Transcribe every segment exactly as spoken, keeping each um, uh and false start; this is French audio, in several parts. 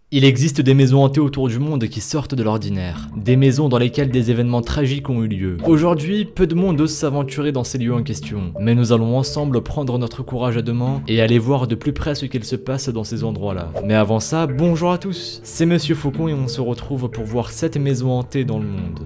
Il existe des maisons hantées autour du monde qui sortent de l'ordinaire, des maisons dans lesquelles des événements tragiques ont eu lieu. Aujourd'hui, peu de monde ose s'aventurer dans ces lieux en question, mais nous allons ensemble prendre notre courage à deux mains et aller voir de plus près ce qu'il se passe dans ces endroits-là. Mais avant ça, bonjour à tous, c'est Monsieur Faucon et on se retrouve pour voir sept maisons hantées dans le monde.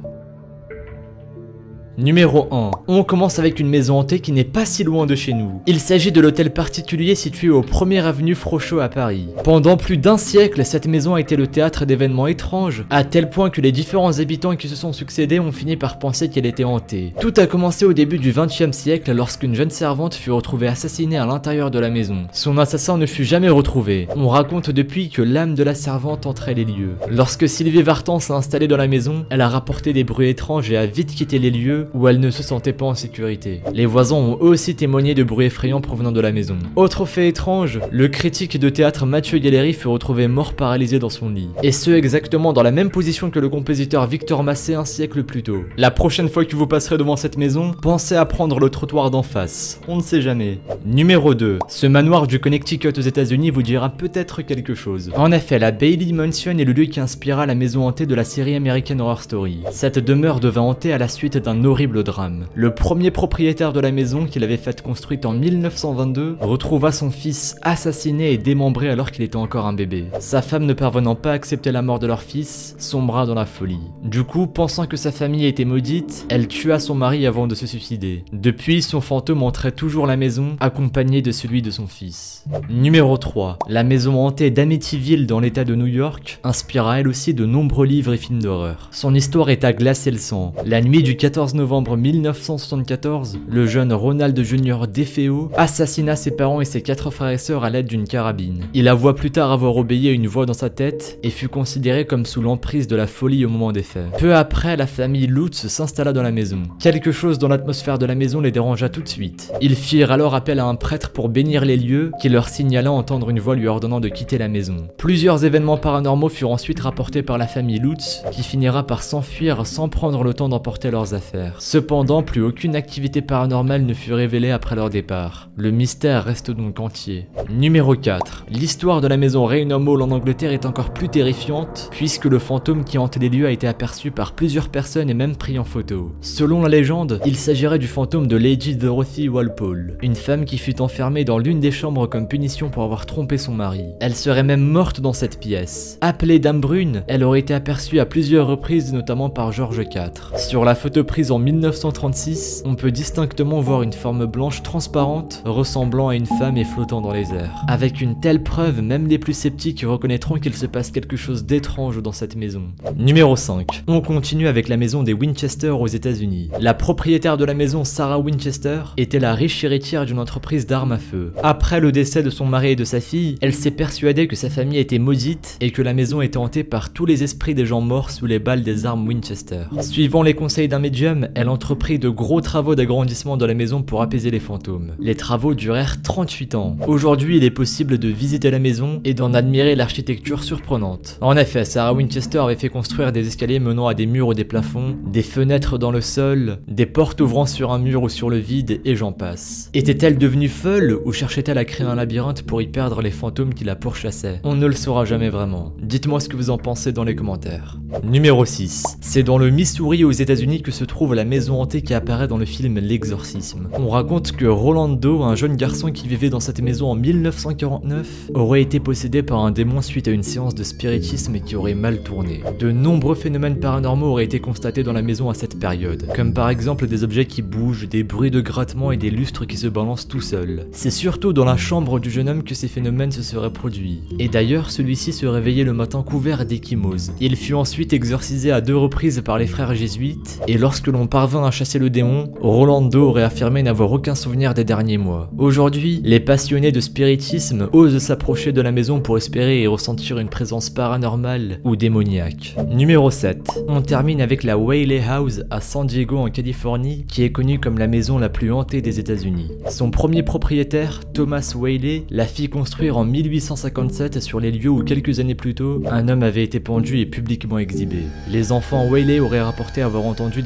Numéro un. On commence avec une maison hantée qui n'est pas si loin de chez nous. Il s'agit de l'hôtel particulier situé au première avenue Frochot à Paris. Pendant plus d'un siècle, cette maison a été le théâtre d'événements étranges, à tel point que les différents habitants qui se sont succédés ont fini par penser qu'elle était hantée. Tout a commencé au début du vingtième siècle lorsqu'une jeune servante fut retrouvée assassinée à l'intérieur de la maison. Son assassin ne fut jamais retrouvé. On raconte depuis que l'âme de la servante entrait les lieux. Lorsque Sylvie Vartan s'est installée dans la maison, elle a rapporté des bruits étranges et a vite quitté les lieux où elle ne se sentait pas en sécurité. Les voisins ont eux aussi témoigné de bruits effrayants provenant de la maison. Autre fait étrange, le critique de théâtre Mathieu Gallery fut retrouvé mort paralysé dans son lit. Et ce exactement dans la même position que le compositeur Victor Massé un siècle plus tôt. La prochaine fois que vous passerez devant cette maison, pensez à prendre le trottoir d'en face. On ne sait jamais. Numéro deux. Ce manoir du Connecticut aux États-Unis vous dira peut-être quelque chose. En effet, la Bailey Mansion est le lieu qui inspira la maison hantée de la série American Horror Story. Cette demeure devint hantée à la suite d'un horrible drame. Le premier propriétaire de la maison, qu'il avait faite construite en mille neuf cent vingt-deux, retrouva son fils assassiné et démembré alors qu'il était encore un bébé. Sa femme, ne parvenant pas à accepter la mort de leur fils, sombra dans la folie. Du coup, pensant que sa famille était maudite, elle tua son mari avant de se suicider. Depuis, son fantôme entrait toujours la maison, accompagné de celui de son fils. Numéro trois. La maison hantée d'Amityville dans l'état de New York inspira elle aussi de nombreux livres et films d'horreur. Son histoire est à glacer le sang. La nuit du quatorze novembre mille neuf cent soixante-quatorze, le jeune Ronald Junior DeFeo assassina ses parents et ses quatre frères et sœurs à l'aide d'une carabine. Il avoua plus tard avoir obéi à une voix dans sa tête et fut considéré comme sous l'emprise de la folie au moment des faits. Peu après, la famille Lutz s'installa dans la maison. Quelque chose dans l'atmosphère de la maison les dérangea tout de suite. Ils firent alors appel à un prêtre pour bénir les lieux, qui leur signala entendre une voix lui ordonnant de quitter la maison. Plusieurs événements paranormaux furent ensuite rapportés par la famille Lutz, qui finira par s'enfuir sans prendre le temps d'emporter leurs affaires. Cependant, plus aucune activité paranormale ne fut révélée après leur départ. Le mystère reste donc entier. Numéro quatre. L'histoire de la maison Raynham Hall en Angleterre est encore plus terrifiante, puisque le fantôme qui hante les lieux a été aperçu par plusieurs personnes et même pris en photo. Selon la légende, il s'agirait du fantôme de Lady Dorothy Walpole, une femme qui fut enfermée dans l'une des chambres comme punition pour avoir trompé son mari. Elle serait même morte dans cette pièce. Appelée Dame Brune, elle aurait été aperçue à plusieurs reprises, notamment par George quatre. Sur la photo prise en mille neuf cent trente-six, on peut distinctement voir une forme blanche transparente ressemblant à une femme et flottant dans les airs. Avec une telle preuve, même les plus sceptiques reconnaîtront qu'il se passe quelque chose d'étrange dans cette maison. Numéro cinq. On continue avec la maison des Winchester aux États-Unis. La propriétaire de la maison, Sarah Winchester, était la riche héritière d'une entreprise d'armes à feu. Après le décès de son mari et de sa fille, elle s'est persuadée que sa famille était maudite et que la maison était hantée par tous les esprits des gens morts sous les balles des armes Winchester. Suivant les conseils d'un médium, elle entreprit de gros travaux d'agrandissement dans la maison pour apaiser les fantômes. Les travaux durèrent trente-huit ans. Aujourd'hui, il est possible de visiter la maison et d'en admirer l'architecture surprenante. En effet, Sarah Winchester avait fait construire des escaliers menant à des murs ou des plafonds, des fenêtres dans le sol, des portes ouvrant sur un mur ou sur le vide, et j'en passe. Était-elle devenue folle ou cherchait-elle à créer un labyrinthe pour y perdre les fantômes qui la pourchassaient? On ne le saura jamais vraiment. Dites-moi ce que vous en pensez dans les commentaires. Numéro six. C'est dans le Missouri aux États-Unis que se trouve la maison hantée qui apparaît dans le film L'Exorcisme. On raconte que Rolando, un jeune garçon qui vivait dans cette maison en mille neuf cent quarante-neuf, aurait été possédé par un démon suite à une séance de spiritisme qui aurait mal tourné. De nombreux phénomènes paranormaux auraient été constatés dans la maison à cette période, comme par exemple des objets qui bougent, des bruits de grattement et des lustres qui se balancent tout seuls. C'est surtout dans la chambre du jeune homme que ces phénomènes se seraient produits. Et d'ailleurs, celui-ci se réveillait le matin couvert d'échymose. Il fut ensuite exorcisé à deux reprises par les frères jésuites, et lorsque l'on parvint à chasser le démon, Rolando aurait affirmé n'avoir aucun souvenir des derniers mois. Aujourd'hui, les passionnés de spiritisme osent s'approcher de la maison pour espérer y ressentir une présence paranormale ou démoniaque. Numéro sept. On termine avec la Whaley House à San Diego en Californie, qui est connue comme la maison la plus hantée des États-Unis. Son premier propriétaire, Thomas Whaley, la fit construire en mille huit cent cinquante-sept sur les lieux où quelques années plus tôt, un homme avait été pendu et publiquement exhibé. Les enfants Whaley auraient rapporté avoir entendu des bruits de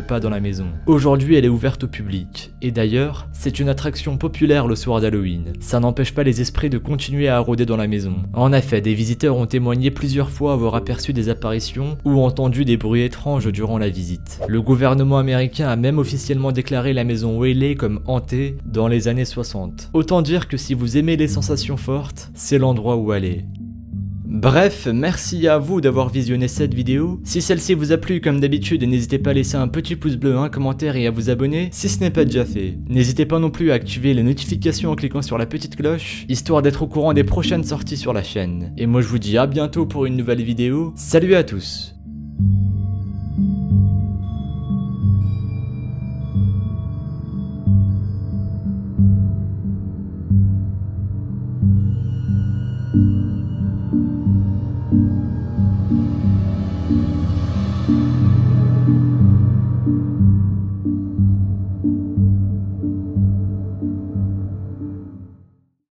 pas dans la maison. Aujourd'hui, elle est ouverte au public. Et d'ailleurs, c'est une attraction populaire le soir d'Halloween. Ça n'empêche pas les esprits de continuer à rôder dans la maison. En effet, des visiteurs ont témoigné plusieurs fois avoir aperçu des apparitions ou entendu des bruits étranges durant la visite. Le gouvernement américain a même officiellement déclaré la maison Whaley comme hantée dans les années soixante. Autant dire que si vous aimez les sensations fortes, c'est l'endroit où aller. Bref, merci à vous d'avoir visionné cette vidéo. Si celle-ci vous a plu, comme d'habitude, n'hésitez pas à laisser un petit pouce bleu, un commentaire et à vous abonner si ce n'est pas déjà fait. N'hésitez pas non plus à activer les notifications en cliquant sur la petite cloche, histoire d'être au courant des prochaines sorties sur la chaîne. Et moi je vous dis à bientôt pour une nouvelle vidéo. Salut à tous!